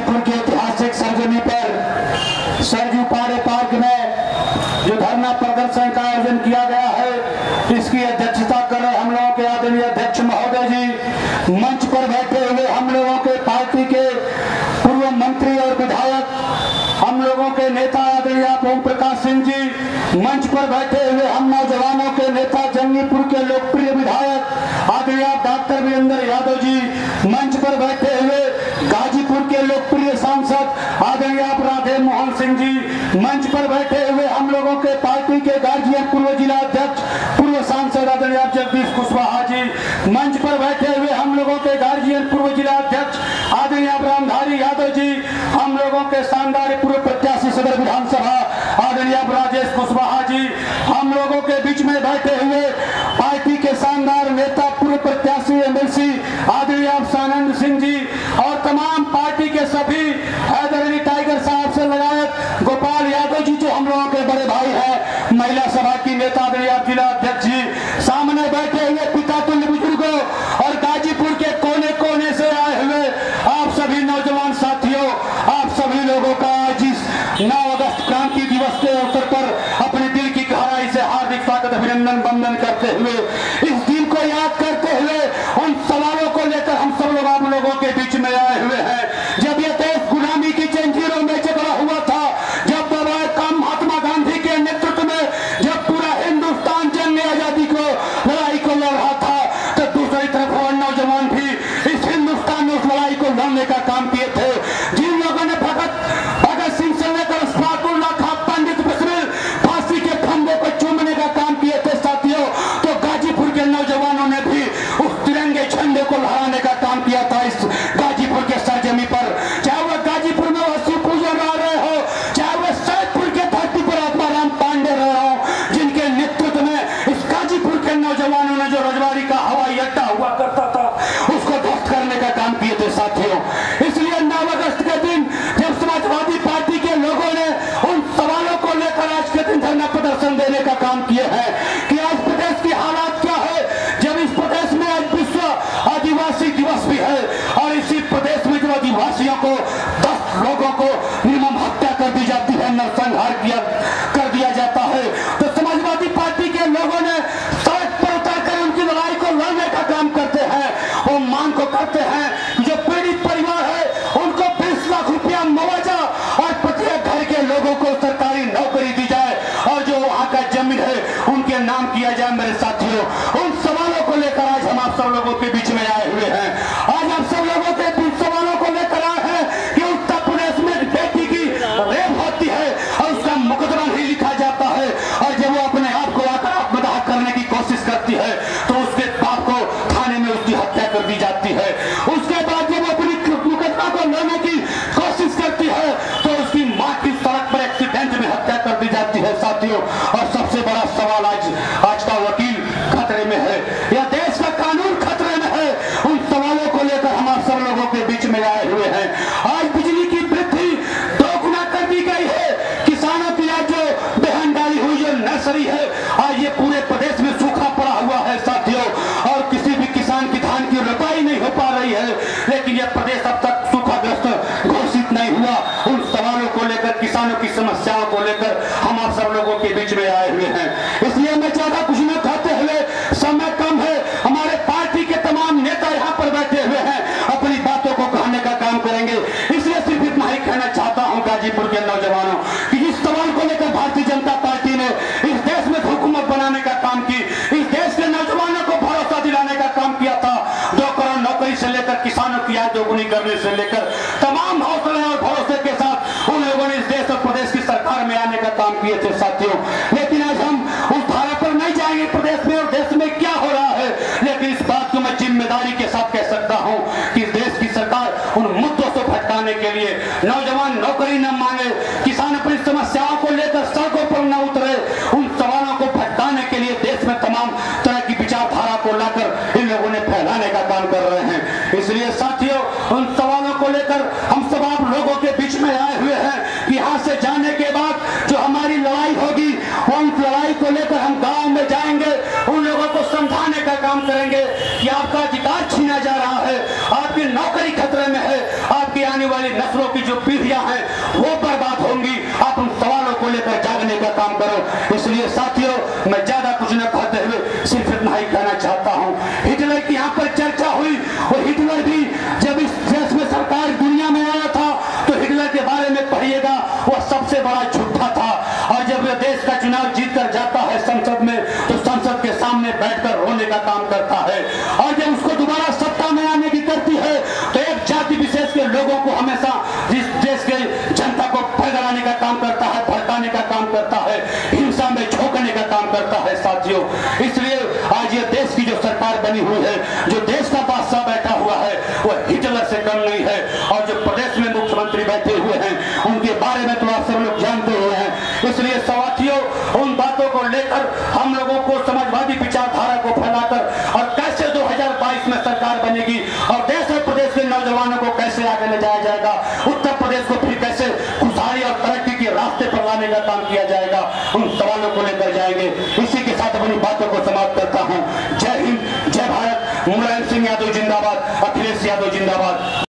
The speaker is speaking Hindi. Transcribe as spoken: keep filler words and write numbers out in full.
गाजीपुर के ऐतिहासिक सरजमी पर सरजू पारे पार्क में जो धरना प्रदर्शन का आयोजन किया गया है, इसकी अध्यक्षता कर रहे हम लोगों के आदरणीय अध्यक्ष महोदय जी, मंच पर बैठे हुए हम लोगों के पार्टी के पूर्व मंत्री और विधायक, हम लोगों के नेता आदरणीय ओम प्रकाश सिंह जी, मंच पर बैठे हुए हम नौजवानों के नेता जंगीपुर के लोकप्रिय विधायक आदरणीय डॉक्टर वीरेंद्र यादव जी, मंच पर बैठे हुए गाजीपुर के लोकप्रिय सांसद आदरणीय राधे मोहन सिंह जी, मंच पर बैठे हुए हम लोगों के पार्टी के गार्जियन पूर्व जिला अध्यक्ष पूर्व सांसद आदरणीय जगदीश कुशवाहा जी, मंच पर बैठे हुए हम लोगों के गार्जियन पूर्व जिला अध्यक्ष आदरणीय रामधारी यादव जी, हम लोगों के शानदार पूर्व प्रत्याशी सदर विधानसभा आदरणीय राजेश कुशवाहा जी, हम लोगों के बीच में बैठे हुए पार्टी के शानदार नेता पूर्व प्रत्याशी एमएलसी आदरणीय सानंद सिंह जी और तमाम पार्टी के सभी हैदर अली टाइगर साहब से लगायत गोपाल यादव जी जो हम लोगों के बड़े भाई हैं, महिला सभा की नेता आदरणीय जिला अध्यक्ष जी, सामने बैठे हुए पिता तुल्य बुजुर्गों और गाजीपुर के कोने कोने से आए हुए आप सभी नौजवान साथियों, आप सभी लोगों का आज इस नौ अगस्त क्रांति दिवस के अवसर पर अपने दिल की गहराई से हार्दिक स्वागत अभिनंदन वंदन करते हुए इस दिन को याद करते हुए उन सवालों को लेकर हम सब लोग आप लोगों के बीच में आए हुए हैं। जब यह देश गुलामी की जंजीरों में जकड़ा हुआ था, जब बाबा काम महात्मा गांधी के नेतृत्व में जब पूरा हिंदुस्तान जंग आजादी को लड़ाई को लड़ रहा था, तो दूसरी तरफ और नौजवान भी इस हिंदुस्तान में उस लड़ाई को लड़ने का काम किए थे। जिन लोगों ने भगत भगत सिंह से लेकर अशफाकुल्लाह खां, पंडित बिस्मिल फांसी के खंभों को चूमने का काम किए थे साथियों, तो गाजीपुर के नौजवानों ने भी उस तिरंगे झंडे को लहराने का काम किया था इस गाजीपुर के सरजमी पर। चाहे वह गाजीपुर में वह शिव पूजन रह रहे हो, चाहे वह सैदपुर के धरती पर आत्माराम पांडे रहे हो, जिनके नेतृत्व में इस गाजीपुर के नौजवानों ने जो रजवाड़ी का हवाई अड्डा हुआ करता था उसको ध्वस्त करने का काम किए थे साथियों। इसलिए नौ अगस्त के दिन जब समाजवादी पार्टी के लोगों ने उन सवालों को लेकर आज के दिन धरना प्रदर्शन देने का काम किए हैं कि आज प्रदेश की हालात क्या है, जब इस प्रदेश में आज विश्व आदिवासी दिवस भी है और इसी प्रदेश में जो आदिवासियों को दस लोगों को निर्मम हत्या कर दी जाती है, नरसंहार किया कर दिया जाता है, तो समाजवादी पार्टी के लोगों ने सड़क पर उतरकर उनकी लड़ाई को लड़ने का काम करते हैं। वो मांग को करते हैं जो पीड़ित परिवार है उनको बीस लाख रुपया मुआवजा और प्रत्येक घर के लोगों को सरकारी नौकरी दी जाए और जो वहां का जमीन है उनके नाम किया जाए। मेरे साथियों, उन सवालों को लेकर आज हम आप सब लोगों के बीच में आए हुए हैं। आज आप सब लोगों के बीच सवालों को लेकर आए हैं कि उत्तर प्रदेश में बेटी की रेप होती है और उसका मुकदमा ही लिखा जाता है और जब वो अपने आप को आकर आत्मदाह करने की कोशिश करती है तो उसके बाप को थाने में उसकी हत्या कर दी जाती है। उसके बाद जब अपनी मुकदमा को लेने की कोशिश करती है तो उसकी मां की सड़क पर एक्सीडेंट में हत्या कर दी जाती है साथियों। और सबसे बड़ा सवाल आज आज का वकील खतरे में है, यह देश का कानून खतरे में है। उन सवालों को लेकर हम आप सब लोगों के बीच में आए हुए हैं। आज बिजली की वृद्धि दोगुना कर दी गई है। किसानों की आज जो बहन डाली हुई जो नर्सरी है, आज ये पूरे प्रदेश में सूखा पड़ा हुआ है साथियों और किसी भी किसान की धान की रोपाई नहीं हो पा रही है, लेकिन यह प्रदेश अब तक सूखाग्रस्त घोषित नहीं हुआ। उन सवालों को लेकर, किसानों की समस्याओं को लेकर हम आप सब लोगों के बीच में आए हुए हैं। इसलिए मैं ज्यादा कुछ न कहते हुए, समय कम है, हमारे पार्टी के तमाम नेता यहाँ पर बैठे हुए हैं, अपनी बातों को कहने का काम करेंगे। इसलिए सिर्फ इतना ही कहना चाहता हूँ गाजीपुर के नौजवानों कि इस सवाल को लेकर भारतीय जनता पार्टी ने इस देश में हुकूमत बनाने का काम की, इस देश के नौजवानों को भरोसा दिलाने का काम किया था। दो करोड़ नौकरी से लेकर किसानों की आय दोगुनी करने से लेकर तमाम हौसले और भरोसे के साथ उन लोगों ने इस देश और प्रदेश की सरकार में आने का काम किए थे साथियों। लेकिन आज हम उस धारा पर नहीं जाएंगे प्रदेश में और देश में क्या हो रहा है, लेकिन इस बात को मैं जिम्मेदारी के साथ कह सकता हूं कि देश की सरकार उन मुद्दों से भटकाने के लिए, नौजवान नौकरी न मांगे, किसान अपनी समस्याओं को लेकर सड़कों पर न उतरे, उन सवालों को भटकाने के लिए देश में तमाम तरह की विचारधारा को लाकर इन लोगों ने फैलाने का काम कर रहे हैं। इसलिए साथियों, उन सवालों को लेकर हम सब आप लोगों के बीच में आए हुए हैं कि यहाँ से जाने के बाद जो हमारी लड़ाई होगी, उन लड़ाई को लेकर हम गांव में जाएंगे, उन लोगों को समझाने का काम करेंगे कि आपका अधिकार छीना जा रहा है, आपकी नौकरी खतरे में है, आपकी आने वाली नस्लों की जो पीढ़ियां हैं वो बर्बाद होंगी। आप उन सवालों को लेकर जागने का काम करो। इसलिए साथियों, मैं ज्यादा कुछ न कहते हुए सिर्फ इतना ही कहना चाहता हूं, हिटलर की यहाँ पर चर्चा हुई, और हिटलर भी जब इस देश में सरकार दुनिया में आया था तो हिटलर के बारे में पढ़िएगा, वह सबसे बड़ा झूठा था। और जब वह देश का चुनाव जीत कर जाता है संसद में, तो संसद के सामने बैठकर रोने का काम करता है। और जब उसको दोबारा सत्ता में आने की करती है तो एक जाति विशेष के लोगों को हमेशा इस देश के जनता को भड़काने का काम करता है, भड़काने का काम करता है, हिंसा में झोंकने का काम करता है। साथियों, इसलिए आज ये देश की जो सरकार बनी हुई है, जो देश का बादशाह बैठा हुआ है, वह हिटलर से कम नहीं है। और जो प्रदेश में मुख्यमंत्री बैठे हुए हैं उनके बारे में तो आप सब लोग जानते हुए हैं। इसलिए साथियों, उन बातों को लेकर हम लोगों को समाजवादी विचारधारा को फैलाकर और कैसे दो हजार बाईस में सरकार बनेगी और देश और प्रदेश के नौजवानों को कैसे आगे ले जाया जाएगा, उत्तर प्रदेश को फिर कैसे खुशहाली और तरक्की के रास्ते पर लाने का काम किया जाएगा, उन सवालों को लेकर जाएंगे। इसी के साथ अपनी बातों को समाप्त करता हूँ। जय हिंद, जय भारत। मुलायम सिंह यादव जिंदाबाद, अखिलेश यादव जिंदाबाद।